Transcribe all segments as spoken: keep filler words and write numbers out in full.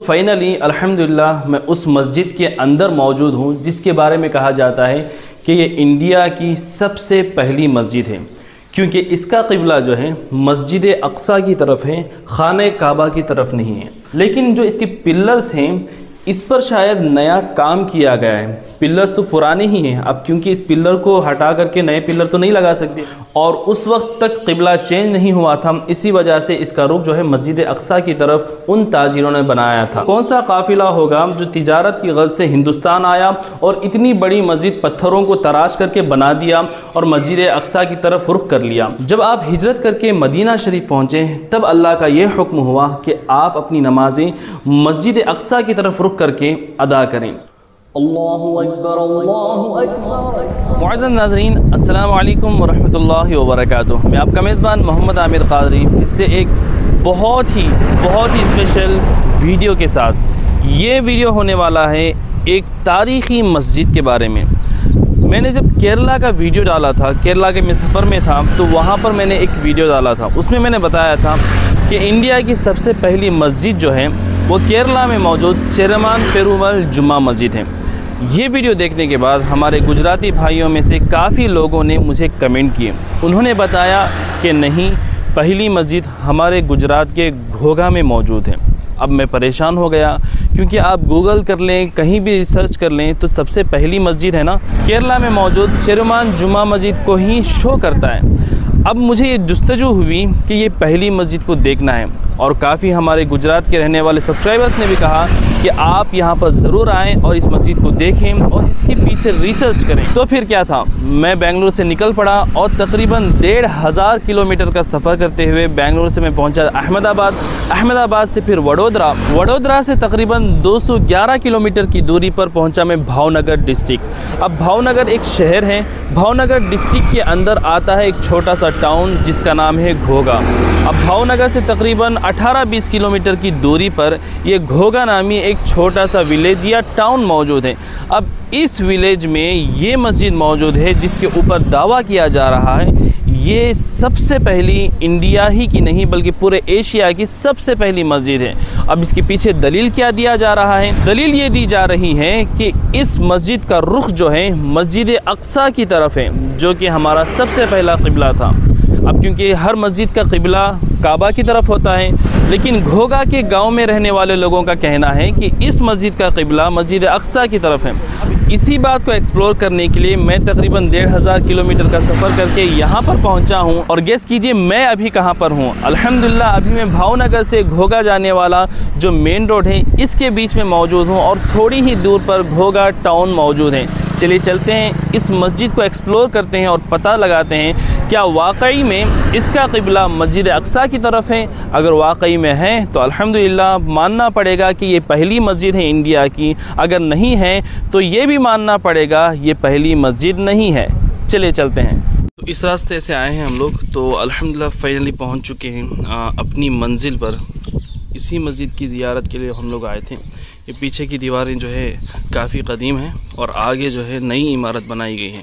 Finally अल्हम्दुलिल्लाह मैं उस मस्जिद के अंदर मौजूद हूँ जिसके बारे में कहा जाता है कि ये इंडिया की सबसे पहली मस्जिद है, क्योंकि इसका क़िबला जो है मस्जिद अक़सा की तरफ है, खाने काबा की तरफ नहीं है। लेकिन जो इसके पिलर्स हैं इस पर शायद नया काम किया गया है। पिलर्स तो पुराने ही हैं अब, क्योंकि इस पिलर को हटा करके नए पिलर तो नहीं लगा सकते, और उस वक्त तक क़िबला चेंज नहीं हुआ था। इसी वजह से इसका रुख जो है मस्जिद अक़सा की तरफ उन ताजिरों ने बनाया था। कौन सा काफ़िला होगा जो तिजारत की गर्ज से हिंदुस्तान आया और इतनी बड़ी मस्जिद पत्थरों को तराश करके बना दिया और मस्जिद अक़सा की तरफ रुख कर लिया। जब आप हिजरत करके मदीना शरीफ पहुँचे तब अल्लाह का यह हुक्म हुआ कि आप अपनी नमाजें मस्जिद अक़सा की तरफ रुख करके अदा करें। अल्लाहु अकबर, अल्लाहु अकबर। मुअज़्ज़ज़ नाज़रीन, अस्सलामु अलैकुम वरहमतुल्लाहि वबरकातुहू। मैं आपका मेज़बान मोहम्मद आमिर क़ादरी इससे एक बहुत ही बहुत ही स्पेशल वीडियो के साथ। ये वीडियो होने वाला है एक तारीख़ी मस्जिद के बारे में। मैंने जब केरला का वीडियो डाला था, केरला के मैं सफ़र में था, तो वहाँ पर मैंने एक वीडियो डाला था। उसमें मैंने बताया था कि इंडिया की सबसे पहली मस्जिद जो है वो केरला में मौजूद चेरमान पेरुमल जुम्मा मस्जिद है। ये वीडियो देखने के बाद हमारे गुजराती भाइयों में से काफ़ी लोगों ने मुझे कमेंट किए। उन्होंने बताया कि नहीं, पहली मस्जिद हमारे गुजरात के घोघा में मौजूद है। अब मैं परेशान हो गया, क्योंकि आप गूगल कर लें, कहीं भी सर्च कर लें तो सबसे पहली मस्जिद है ना केरला में मौजूद चेरमान जुम्मा मस्जिद को ही शो करता है। अब मुझे ये जुस्तजू हुई कि ये पहली मस्जिद को देखना है, और काफ़ी हमारे गुजरात के रहने वाले सब्सक्राइबर्स ने भी कहा कि आप यहाँ पर ज़रूर आएँ और इस मस्जिद को देखें और इसके पीछे रिसर्च करें। तो फिर क्या था, मैं बेंगलुरु से निकल पड़ा और तकरीबन डेढ़ हज़ार किलोमीटर का सफ़र करते हुए बेंगलुरु से मैं पहुँचा अहमदाबाद। अहमदाबाद से फिर वडोदरा, वडोदरा से तकरीबन दो सौ ग्यारह किलोमीटर की दूरी पर पहुँचा मैं भावनगर डिस्ट्रिक्ट। अब भावनगर एक शहर है, भावनगर डिस्ट्रिक्ट के अंदर आता है एक छोटा सा टाउन जिसका नाम है घोघा। अब भावनगर से तकरीबन अठारह बीस किलोमीटर की दूरी पर ये घोघा नामी एक छोटा सा विलेज या टाउन मौजूद है। अब इस विलेज में ये मस्जिद मौजूद है जिसके ऊपर दावा किया जा रहा है ये सबसे पहली इंडिया ही की नहीं बल्कि पूरे एशिया की सबसे पहली मस्जिद है। अब इसके पीछे दलील क्या दिया जा रहा है? दलील ये दी जा रही है कि इस मस्जिद का रुख जो है मस्जिद अक़सा की तरफ है, जो कि हमारा सबसे पहला क़िबला था। अब क्योंकि हर मस्जिद का क़िबला काबा की तरफ होता है, लेकिन घोघा के गांव में रहने वाले लोगों का कहना है कि इस मस्जिद का क़िबला मस्जिद अक़सा की तरफ है। इसी बात को एक्सप्लोर करने के लिए मैं तकरीबन डेढ़ हज़ार किलोमीटर का सफ़र करके यहाँ पर पहुँचा हूँ, और गेस कीजिए मैं अभी कहाँ पर हूँ। अल्हम्दुलिल्लाह अभी मैं भावनगर से घोघा जाने वाला जो मेन रोड है इसके बीच में मौजूद हूँ, और थोड़ी ही दूर पर घोघा टाउन मौजूद है। चलिए चलते हैं, इस मस्जिद को एक्सप्लोर करते हैं और पता लगाते हैं क्या वाकई में इसका क़िबला मस्जिद अक़सा की तरफ है। अगर वाकई में है तो अल्हम्दुलिल्लाह मानना पड़ेगा कि ये पहली मस्जिद है इंडिया की, अगर नहीं है तो ये भी मानना पड़ेगा ये पहली मस्जिद नहीं है। चलिए चलते हैं। तो इस रास्ते से आए हैं हम लोग, तो अल्हम्दुलिल्लाह फाइनली पहुँच चुके हैं आ, अपनी मंजिल पर। इसी मस्जिद की ज़ियारत के लिए हम लोग आए थे। ये पीछे की दीवारें जो है काफ़ी कदीम है और आगे जो है नई इमारत बनाई गई है।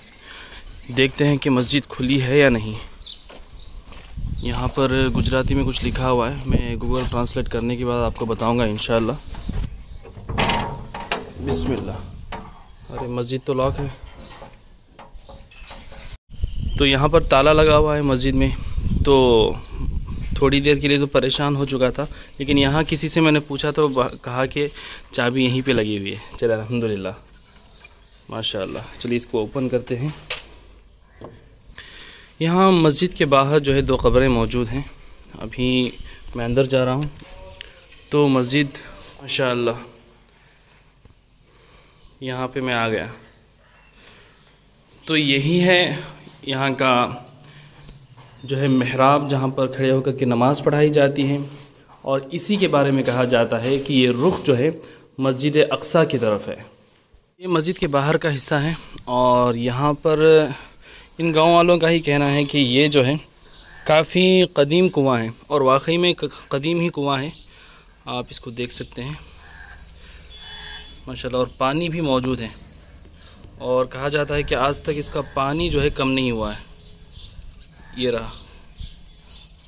देखते हैं कि मस्जिद खुली है या नहीं। यहाँ पर गुजराती में कुछ लिखा हुआ है, मैं गूगल ट्रांसलेट करने के बाद आपको बताऊंगा इंशाअल्लाह। बिस्मिल्लाह। अरे मस्जिद तो लॉक है। तो यहाँ पर ताला लगा हुआ है मस्जिद में, तो थोड़ी देर के लिए तो परेशान हो चुका था, लेकिन यहाँ किसी से मैंने पूछा तो कहा कि चाबी यहीं पे लगी हुई है। चलिए अल्हम्दुलिल्लाह माशाअल्लाह। चलिए इसको ओपन करते हैं। यहाँ मस्जिद के बाहर जो है दो कब्रें मौजूद हैं। अभी मैं अंदर जा रहा हूँ तो मस्जिद माशाअल्लाह यहाँ पे मैं आ गया। तो यही है यहाँ का जो है मेहराब, जहाँ पर खड़े होकर के नमाज़ पढ़ाई जाती है, और इसी के बारे में कहा जाता है कि ये रुख जो है मस्जिद अक़सा की तरफ है। ये मस्जिद के बाहर का हिस्सा है, और यहाँ पर इन गांव वालों का ही कहना है कि ये जो है काफ़ी कदीम कुआं है, और वाकई में कदीम ही कुआं है। आप इसको देख सकते हैं माशाल्लाह, और पानी भी मौजूद है, और कहा जाता है कि आज तक इसका पानी जो है कम नहीं हुआ है। ये रहा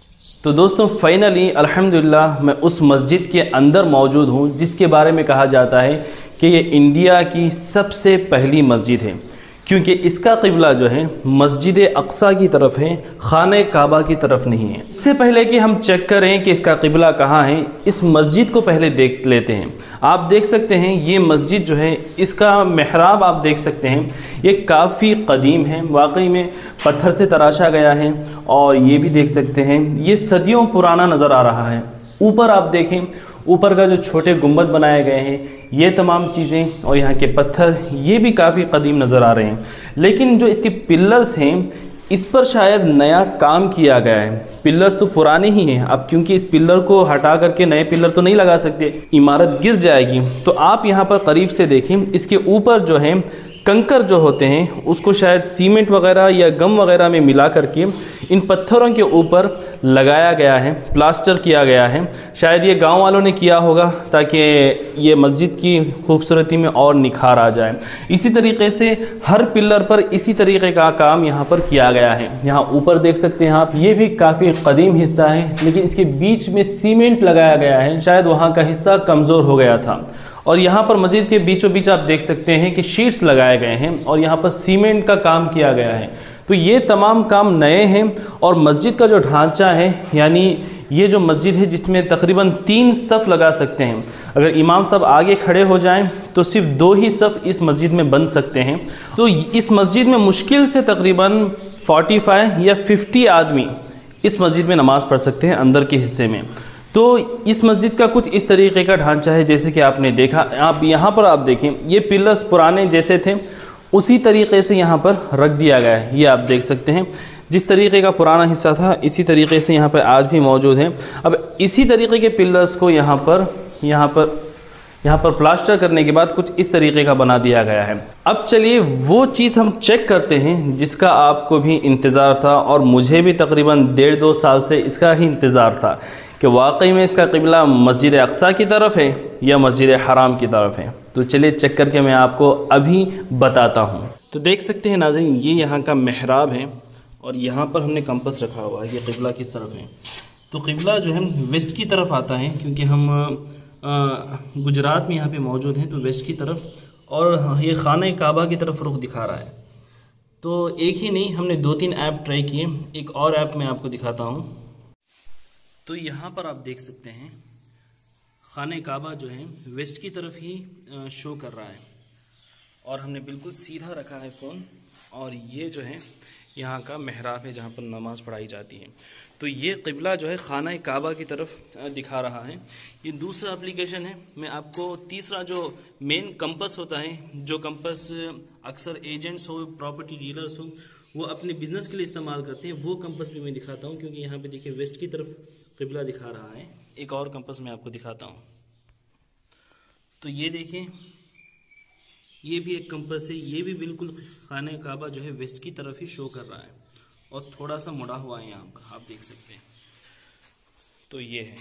तो दोस्तों फाइनली अल्हम्दुलिल्लाह मैं उस मस्जिद के अंदर मौजूद हूँ जिसके बारे में कहा जाता है कि ये इंडिया की सबसे पहली मस्जिद है, क्योंकि इसका क़िबला जो है मस्जिद अक्सा की तरफ है, खाने काबा की तरफ नहीं है। इससे पहले कि हम चेक करें कि इसका क़िबला कहाँ है, इस मस्जिद को पहले देख लेते हैं। आप देख सकते हैं ये मस्जिद जो है, इसका महराब आप देख सकते हैं, ये काफ़ी क़दीम है, वाकई में पत्थर से तराशा गया है। और ये भी देख सकते हैं ये सदियों पुराना नज़र आ रहा है। ऊपर आप देखें, ऊपर का जो छोटे गुंबद बनाए गए हैं, ये तमाम चीज़ें और यहाँ के पत्थर ये भी काफ़ी कदीम नज़र आ रहे हैं। लेकिन जो इसके पिलर्स हैं, इस पर शायद नया काम किया गया है। पिलर्स तो पुराने ही हैं अब, क्योंकि इस पिलर को हटा करके नए पिलर तो नहीं लगा सकते, इमारत गिर जाएगी। तो आप यहाँ पर करीब से देखें, इसके ऊपर जो है कंकर जो होते हैं उसको शायद सीमेंट वगैरह या गम वगैरह में मिला करके इन पत्थरों के ऊपर लगाया गया है, प्लास्टर किया गया है। शायद ये गांव वालों ने किया होगा ताकि ये मस्जिद की खूबसूरती में और निखार आ जाए। इसी तरीके से हर पिलर पर इसी तरीके का काम यहाँ पर किया गया है। यहाँ ऊपर देख सकते हैं आप, ये भी काफ़ी कदीम हिस्सा है, लेकिन इसके बीच में सीमेंट लगाया गया है, शायद वहाँ का हिस्सा कमज़ोर हो गया था। और यहाँ पर मस्जिद के बीचों बीच आप देख सकते हैं कि शीट्स लगाए गए हैं और यहाँ पर सीमेंट का काम किया गया है। तो ये तमाम काम नए हैं। और मस्जिद का जो ढांचा है, यानी ये जो मस्जिद है जिसमें तकरीबन तीन सफ़ लगा सकते हैं। अगर इमाम साहब आगे खड़े हो जाएं तो सिर्फ दो ही सफ़ इस मस्जिद में बन सकते हैं। तो इस मस्जिद में मुश्किल से तकरीबन पैंतालीस या पचास आदमी इस मस्जिद में नमाज़ पढ़ सकते हैं अंदर के हिस्से में। तो इस मस्जिद का कुछ इस तरीके का ढांचा है जैसे कि आपने देखा। आप यहाँ पर आप देखें, ये पिलर्स पुराने जैसे थे उसी तरीके से यहाँ पर रख दिया गया है। ये आप देख सकते हैं, जिस तरीके का पुराना हिस्सा था इसी तरीके से यहाँ पर आज भी मौजूद है। अब इसी तरीके के पिलर्स को यहाँ पर यहाँ पर यहाँ पर प्लास्टर करने के बाद कुछ इस तरीके का बना दिया गया है। अब चलिए वो चीज़ हम चेक करते हैं जिसका आपको भी इंतज़ार था और मुझे भी तकरीबन डेढ़ दो साल से इसका ही इंतज़ार था कि वाकई में इसका क़िबला मस्जिद अक्सा की तरफ है या मस्जिद हराम की तरफ है। तो चलिए चेक करके मैं आपको अभी बताता हूँ। तो देख सकते हैं नाज़रीन, ये यहाँ का महराब है और यहाँ पर हमने कंपास रखा हुआ है, ये क़िबला किस तरफ है। तो क़िबला जो है वेस्ट की तरफ आता है, क्योंकि हम आ, गुजरात में यहाँ पे मौजूद हैं, तो वेस्ट की तरफ, और ये खाने काबा की तरफ रुख दिखा रहा है। तो एक ही नहीं, हमने दो तीन ऐप ट्राई किए, एक और ऐप मैं आपको दिखाता हूँ। तो यहाँ पर आप देख सकते हैं खाने काबा जो है वेस्ट की तरफ ही शो कर रहा है और हमने बिल्कुल सीधा रखा है फ़ोन, और ये जो है यहाँ का महराब है जहाँ पर नमाज़ पढ़ाई जाती है। तो ये क़िबला जो है खाना काबा की तरफ दिखा रहा है। ये दूसरा एप्लीकेशन है। मैं आपको तीसरा जो मेन कंपास होता है, जो कंपास अक्सर एजेंट्स हो, प्रॉपर्टी डीलर्स हो, वो अपने बिजनेस के लिए इस्तेमाल करते हैं, वो कंपास भी मैं दिखाता हूँ। क्योंकि यहाँ पे देखिए वेस्ट की तरफ क़िबला दिखा रहा है। एक और कंपास मैं आपको दिखाता हूँ। तो ये देखिए, ये भी एक कंपास है, ये भी बिल्कुल खाने काबा जो है वेस्ट की तरफ ही शो कर रहा है और थोड़ा सा मुड़ा हुआ है यहाँ पर, आप देख सकते हैं। तो ये है,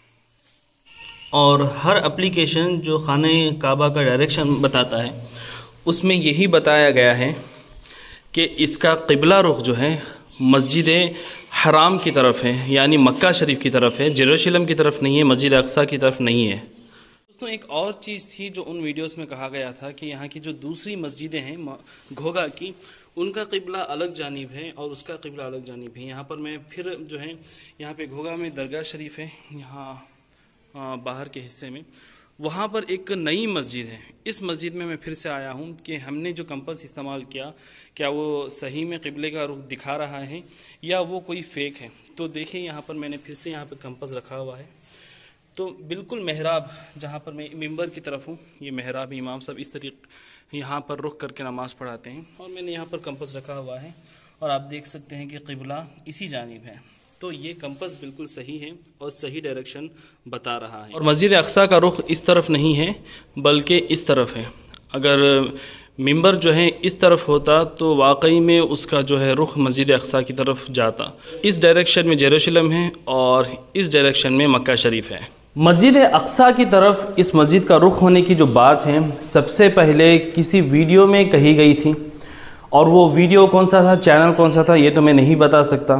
और हर एप्लीकेशन जो खाने काबा का डायरेक्शन बताता है उसमें यही बताया गया है कि इसका क़िबला रुख जो है मस्जिद हराम की तरफ है, यानी मक्का शरीफ की तरफ है, जेरूशलम की तरफ नहीं है, मस्जिद अक्सा की तरफ नहीं है। दोस्तों एक और चीज़ थी जो उन वीडियोस में कहा गया था कि यहाँ की जो दूसरी मस्जिदें हैं घोगा की, उनका क़िबला अलग जानिब है और उसका क़िबला अलग जानिब है। यहाँ पर मैं फिर जो है, यहाँ पे घोगा में दरगाह शरीफ है, यहाँ बाहर के हिस्से में, वहाँ पर एक नई मस्जिद है। इस मस्जिद में मैं फिर से आया हूँ कि हमने जो कंपास इस्तेमाल किया, क्या वो सही में क़िबले का रुख दिखा रहा है या वो कोई फ़ेक है। तो देखिए यहाँ पर मैंने फिर से यहाँ पर कंपास रखा हुआ है। तो बिल्कुल महराब, जहाँ पर मैं मिंबर की तरफ हूँ, ये महराब इमाम साहब इस तरीके यहाँ पर रुख करके नमाज़ पढ़ाते हैं, और मैंने यहाँ पर कंपास रखा हुआ है और आप देख सकते हैं कि क़िबला इसी जानिब है। तो ये कंपास बिल्कुल सही है और सही डायरेक्शन बता रहा है। और मस्जिद अक्सा का रुख इस तरफ नहीं है बल्कि इस तरफ है। अगर मिंबर जो है इस तरफ होता तो वाकई में उसका जो है रुख मस्जिद अक्सा की तरफ जाता। इस डायरेक्शन में जेरूशलम है और इस डायरेक्शन में मक्का शरीफ है। मस्जिद अक्सा की तरफ इस मस्जिद का रुख होने की जो बात है, सबसे पहले किसी वीडियो में कही गई थी, और वो वीडियो कौन सा था, चैनल कौन सा था, ये तो मैं नहीं बता सकता।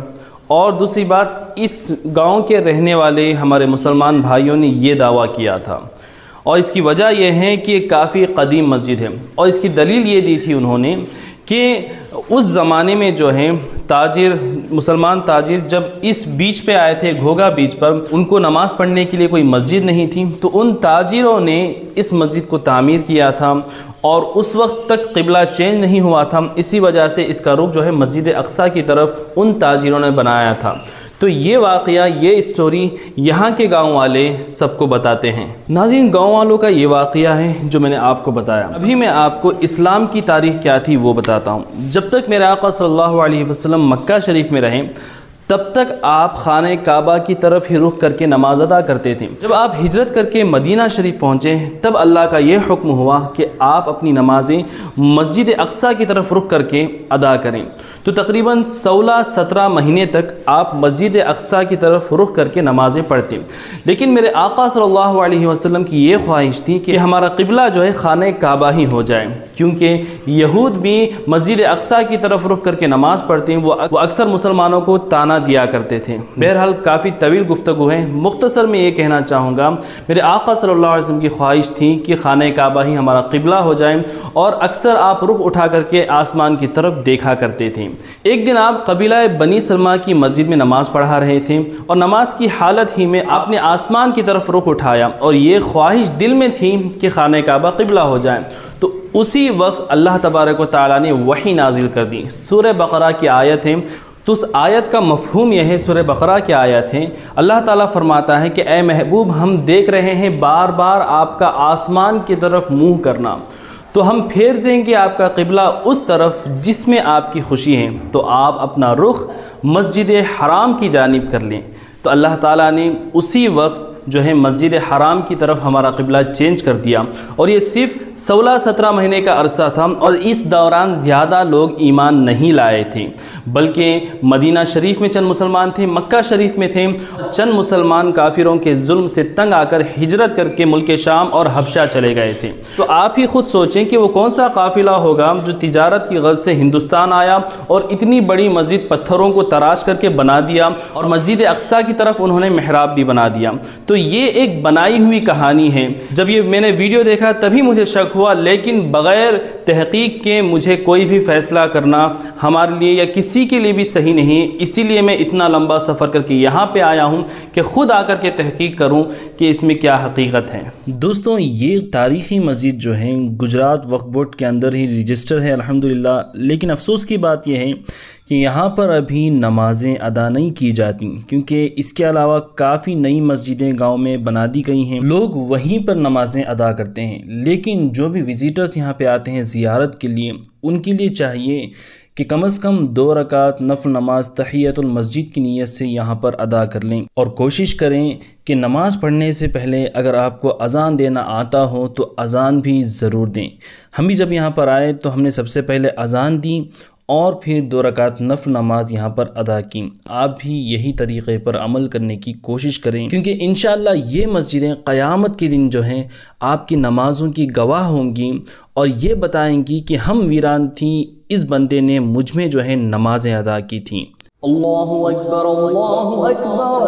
और दूसरी बात, इस गांव के रहने वाले हमारे मुसलमान भाइयों ने ये दावा किया था, और इसकी वजह यह है कि काफ़ी कदीम मस्जिद है। और इसकी दलील ये दी थी उन्होंने कि उस ज़माने में जो है ताजिर, मुसलमान ताजिर जब इस बीच पे आए थे, घोगा बीच पर, उनको नमाज़ पढ़ने के लिए कोई मस्जिद नहीं थी, तो उन ताजिरों ने इस मस्जिद को तामीर किया था और उस वक्त तक क़िबला चेंज नहीं हुआ था। इसी वजह से इसका रुख जो है मस्जिद अक्सा की तरफ उन ताजिरों ने बनाया था। तो ये वाक़या, ये स्टोरी यहाँ के गांव वाले सबको बताते हैं। नाज़रीन, गांव वालों का ये वाक़या है जो मैंने आपको बताया। अभी मैं आपको इस्लाम की तारीख़ क्या थी वो बताता हूँ। जब तक मेरे आका सल्लल्लाहु अलैहि वसल्लम मक्का शरीफ में रहे, तब तक आप खाने काबा की तरफ ही रुख करके नमाज अदा करते थे। जब आप हिजरत करके मदीना शरीफ पहुँचे, तब अल्लाह का ये हुक्म हुआ कि आप अपनी नमाज़ें मस्जिद अक्सा की तरफ रुख करके अदा करें। तो तकरीबन सोलह सत्रह महीने तक आप मस्जिद अक्सा की तरफ रुख करके नमाज़ें पढ़ते। लेकिन मेरे आका सल्लल्लाहु अलैहि वसल्लम की ये ख्वाहिश थी कि हमारा क़िबला जो है खाने काबा ही हो जाए, क्योंकि यहूद भी मस्जिद अक्सा की तरफ रुख करके नमाज़ पढ़ते हैं। वो अक्सर मुसलमानों को ताना दिया करते थे। बहरहाल काफ़ी तवील गुफ्तगू है, मुख्तसर में ये कहना चाहूँगा, मेरे आका सल्लल्लाहु अलैहि वसल्लम की ख्वाहिश थी कि खाने काबा ही हमारा क़िबला हो जाए, और अक्सर आप रुख उठा करके आसमान की तरफ देखा करते थे। एक दिन आप कबीला बनी सलमा की मस्जिद में नमाज़ पढ़ा रहे थे, और नमाज की हालत ही में आपने आसमान की तरफ रुख उठाया, और ये ख्वाहिश दिल में थी कि खाने काबा क़िबला हो जाए। तो उसी वक्त अल्लाह तबारक व तआला ने वही नाजिल कर दी। सूरह बकरा की आयत है, तो उस आयत का मफ़हूम यह है, सूरह बकरा की आयत है, अल्लाह ताला फरमाता है कि ए महबूब, हम देख रहे हैं बार बार आपका आसमान की तरफ मुँह करना, तो हम फेर देंगे आपका क़िबला उस तरफ जिसमें आपकी खुशी है, तो आप अपना रुख मस्जिद हराम की जानिब कर लें। तो अल्लाह ताला ने उसी वक्त जो है मस्जिद हराम की तरफ हमारा क़िबला चेंज कर दिया, और ये सिर्फ सोलह सत्रह महीने का अरसा था, और इस दौरान ज़्यादा लोग ईमान नहीं लाए थे, बल्कि मदीना शरीफ में चंद मुसलमान थे, मक्का शरीफ में थे। चंद मुसलमान काफिरों के जुल्म से तंग आकर हिजरत करके मुल्क शाम और हबशा चले गए थे। तो आप ही खुद सोचें कि वो कौन सा काफ़िला होगा जो तिजारत की गर्ज से हिंदुस्तान आया और इतनी बड़ी मस्जिद पत्थरों को तराश करके बना दिया, और मस्जिद अक्सा की तरफ उन्होंने मेहराब भी बना दिया। तो ये एक बनाई हुई कहानी है। जब ये मैंने वीडियो देखा तभी मुझे शक हुआ, लेकिन बग़ैर तहकीक के मुझे कोई भी फ़ैसला करना हमारे लिए या किसी के लिए भी सही नहीं। इसीलिए मैं इतना लंबा सफ़र करके यहाँ पे आया हूँ कि ख़ुद आकर के तहकीक करूँ कि इसमें क्या हकीकत है। दोस्तों, ये तारीख़ी मस्जिद जो है गुजरात वक्फ बोर्ड के अंदर ही रजिस्टर है अल्हम्दुलिल्लाह, लेकिन अफसोस की बात यह है कि यहाँ पर अभी नमाज़ें अदा नहीं की जाती, क्योंकि इसके अलावा काफ़ी नई मस्जिदें गांव में बना दी गई हैं, लोग वहीं पर नमाज़ें अदा करते हैं। लेकिन जो भी विज़िटर्स यहाँ पे आते हैं ज़ियारत के लिए, उनके लिए चाहिए कि कम अज़ कम दो रकात नफल नमाज तहियतुल मस्जिद की नीयत से यहाँ पर अदा कर लें, और कोशिश करें कि नमाज़ पढ़ने से पहले अगर आपको अज़ान देना आता हो तो अज़ान भी ज़रूर दें। हम भी जब यहाँ पर आए तो हमने सबसे पहले अज़ान दी और फिर दो रकात नफल नमाज यहाँ पर अदा की। आप भी यही तरीक़े पर अमल करने की कोशिश करें, क्योंकि इंशाअल्लाह ये मस्जिदें क़यामत के दिन जो हैं आपकी नमाज़ों की गवाह होंगी और ये बताएंगी कि हम वीरान थी, इस बंदे ने मुझ में जो है नमाज़ें अदा की थी। अल्लाहु अकबर, अल्लाहु अकबर,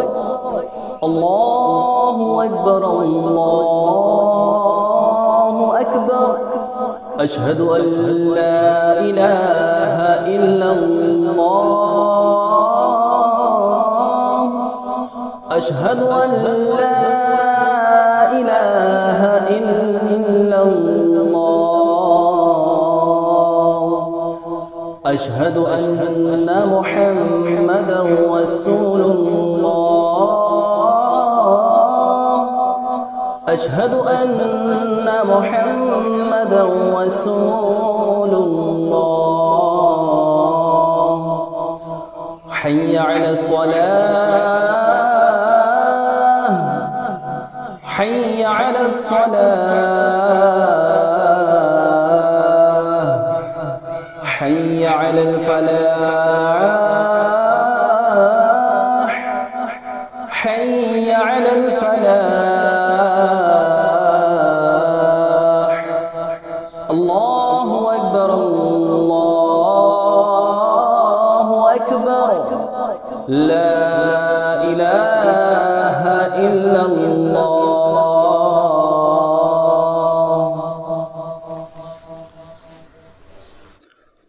अल्लाहु अकबर, अल्लाहु अकबर, अशहदु अल्ला इलाहा इल्लल्लाह, अशहदु अल्ला इलाहा इल्लल्लाह, अशहदु अन्ना मुहम्मदन रसूलुल्लाह, अशहदु अन्ना मुहम्मदन रसूलुल्लाह, हय्या अलस सलाह, हय्या अलस सलाह, हय्या अलल फलाह, हय्या अलल फलाह। अल्लाहु अकबर, अल्लाहु अकबर, ला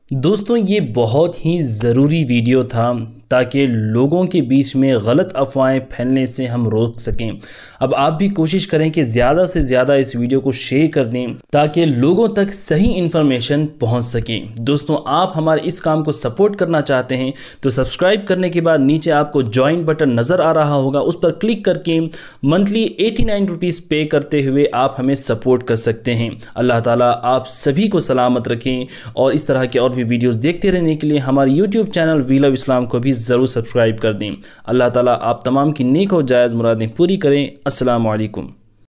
दोस्तों ये बहुत ही ज़रूरी वीडियो था ताकि लोगों के बीच में गलत अफवाहें फैलने से हम रोक सकें। अब आप भी कोशिश करें कि ज़्यादा से ज़्यादा इस वीडियो को शेयर कर दें ताकि लोगों तक सही इन्फॉर्मेशन पहुंच सके। दोस्तों आप हमारे इस काम को सपोर्ट करना चाहते हैं तो सब्सक्राइब करने के बाद नीचे आपको ज्वाइन बटन नज़र आ रहा होगा, उस पर क्लिक करके मंथली एटी नाइन रुपीज़ पे करते हुए आप हमें सपोर्ट कर सकते हैं। अल्लाह ताला आप सभी को सलामत रखें और इस तरह के और भी वीडियोज़ देखते रहने के लिए हमारे YouTube channel wheel of Islam को भी ज़रूर सब्सक्राइब कर दें। अल्लाह ताला आप तमाम की नेक और जायज़ मुरादें पूरी करें। अस्सलामु अलैकुम।